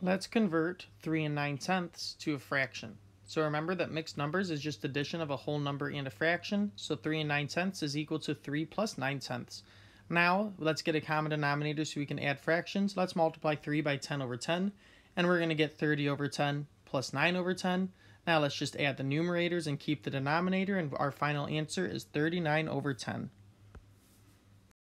Let's convert 3 and 9/10 to a fraction. So remember that mixed numbers is just addition of a whole number and a fraction. So 3 and 9/10 is equal to 3 plus 9/10. Now let's get a common denominator so we can add fractions. Let's multiply 3 by 10 over 10. And we're going to get 30 over 10 plus 9 over 10. Now let's just add the numerators and keep the denominator. And our final answer is 39 over 10.